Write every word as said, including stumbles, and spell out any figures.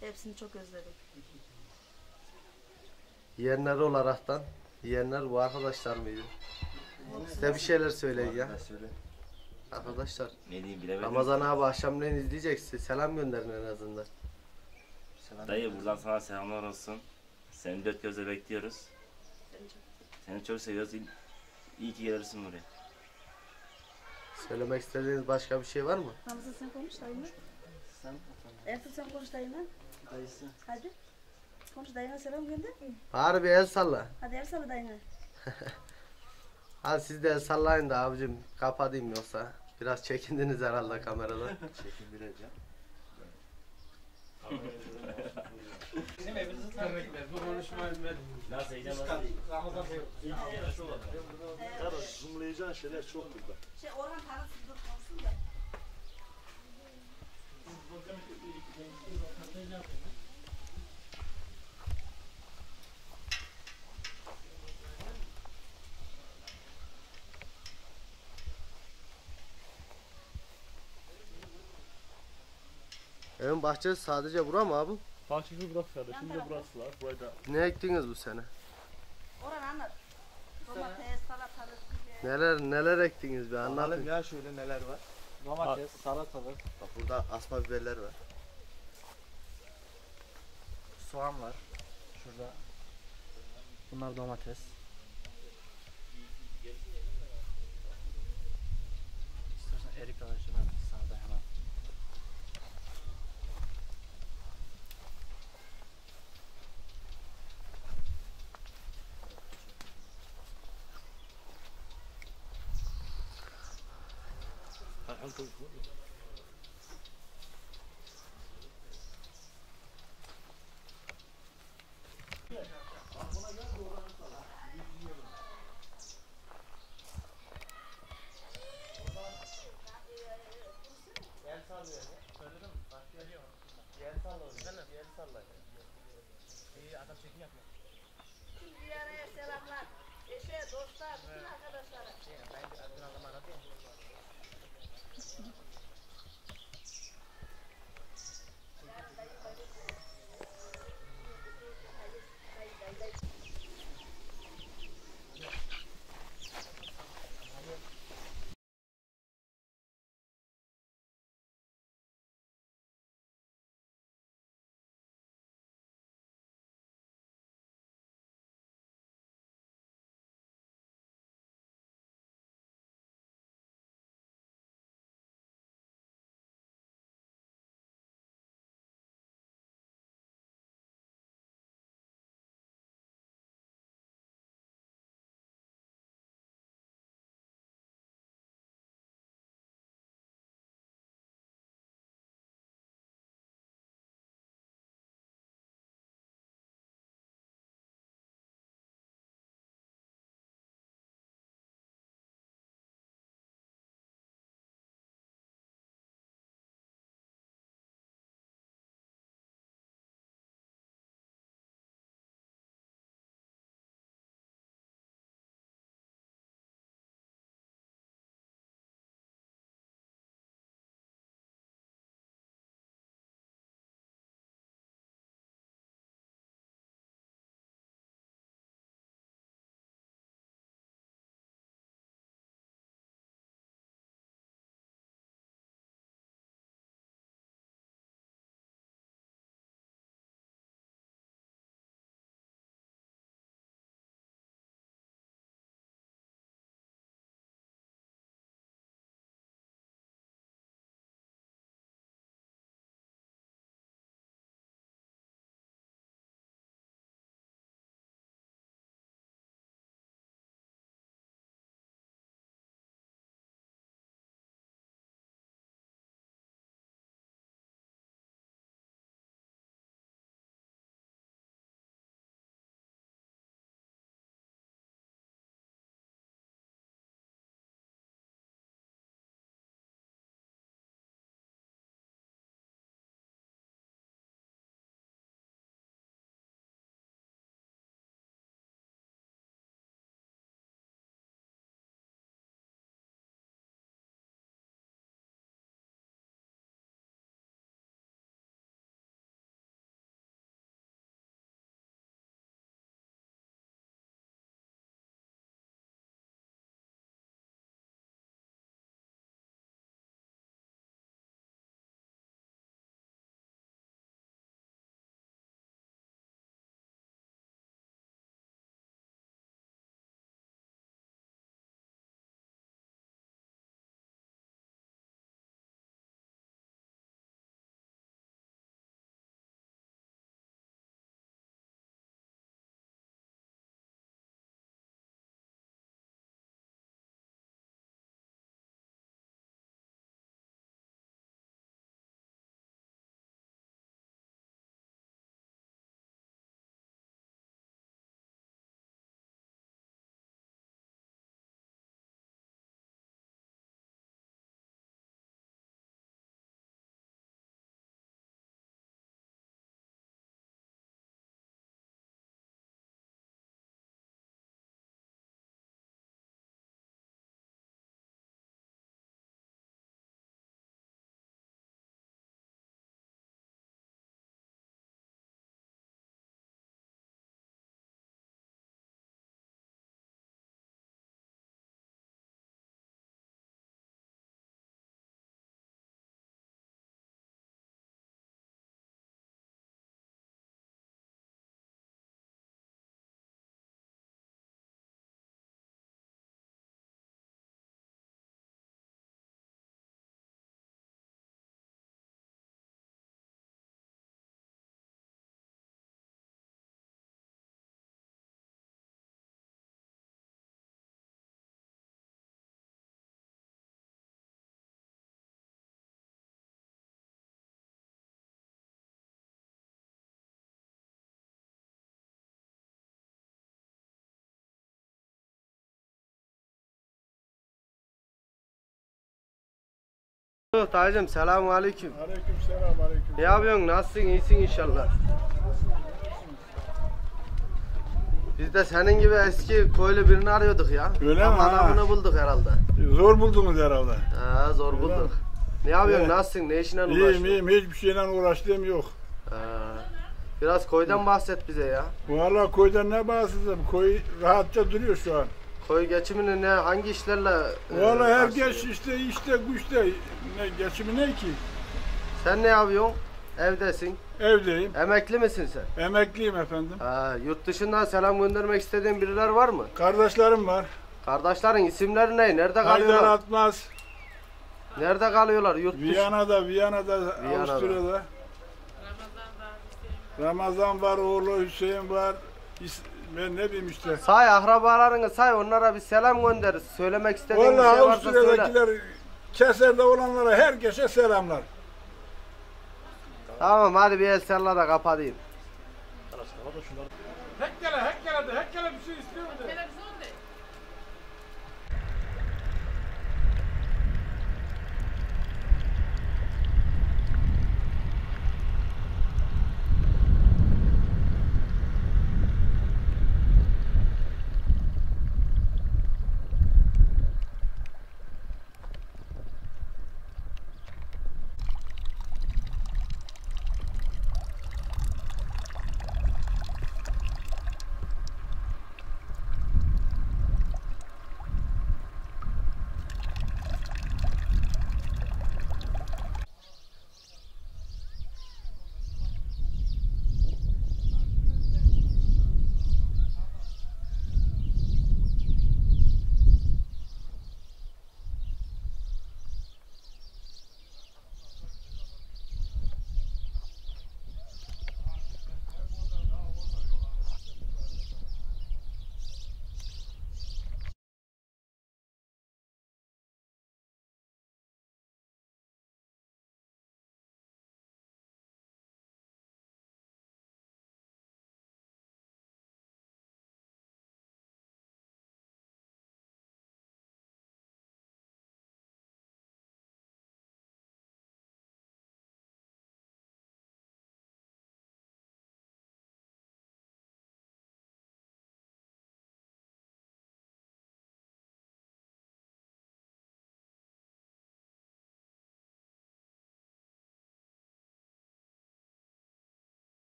Hepsini çok özledim. Yeğenler olaraktan, yeğenler bu arkadaşlar mıydı? Size bir şeyler söyleyin ya. Söyle. Arkadaşlar, Ne diyeyim bilemedim. Ramazan abi akşamleyin izleyecek, size selam gönderin en azından. Selam. Dayı buradan sana selamlar olsun. Seni dört gözle bekliyoruz. Seni çok Seni çok seviyoruz. İyi, iyi ki gelirsin buraya. Söylemek istediğiniz başka bir şey var mı? Ramazan sen konuş dayına. Sen Ertuğrul sen konuş dayına. dayısı. Hadi. Konuş dayına selam gönder. Bari bir el salla. Hadi el salla dayına. Hadi siz de el sallayın da abicim, kapatayım yoksa. Biraz çekindiniz herhalde kameradan. Çekindireceğim. Bizim evimizi tanıdık. Bu konuşmayı ben. Nasıl heyecan Ramazan Bey. Kardeş zoomlayacağın şeyler çok burada. Şey Orhan tanısın dur konuşsun da. Evin bahçesi sadece bura mı abi? Bahçesi burası kardeşim de burası var. Burayı da Ne ektiniz bu sene? Orhan anlat. Domates, salatalık, biber. Neler neler ektiniz bir Anladım anlatın. ya şöyle neler var. Domates, salatalık, Bak burada asma biberler var. soğan var. Şurada. Bunlar domates. İstersen erik ağacı var sağda hemen. Bir araya selamlar. Eşe, dostlar, bütün arkadaşlara. Dayıcım selamun aleyküm. Aleyküm selam aleyküm. Ne yapıyorsun? Nasılsın? İyisin inşallah. Biz de senin gibi eski köylü birini arıyorduk ya. Öyle Ama mi? Ha. adamını bulduk herhalde. Zor buldunuz herhalde. Ha, zor Öyle bulduk. mi? Ne yapıyorsun? Evet. Nasılsın? Ne işinle İyiyim uğraşıyorsun? iyiyim hiçbir şeyle uğraştığım yok. Ha. Biraz koydan bahset bize ya. Vallahi koydan ne bahsedeyim? Koy rahatça duruyor şu an. Koy geçimini ne, hangi işlerle e, Vallahi karşılıyor? herkes işte işte güçte ne geçimi ne ki? Sen ne yapıyorsun? Evdesin. Evdeyim. Emekli misin sen? Emekliyim efendim. Ha, yurt dışından selam göndermek istediğin biriler var mı? Kardeşlerim var. Kardeşlerin isimleri ne? Nerede Haydar kalıyorlar? Atmaz. Nerede kalıyorlar? Yurt dışı. Viyana'da, Viyana'da, Viyana'da. Avusturya'da. Ramazan var, oğlu Hüseyin var. İs- Ben ne bileyim işte. Say akrabalarını say, onlara bir selam gönder. Söylemek istediğin bir Vallahi şey varsa söyle. Avusturya'dakiler, Keser'de olanlara herkese selamlar. Tamam hadi bir el salla da kapatayım. Hekkele, hekkele de, hekkele bir şey istiyor mu de? Televizyon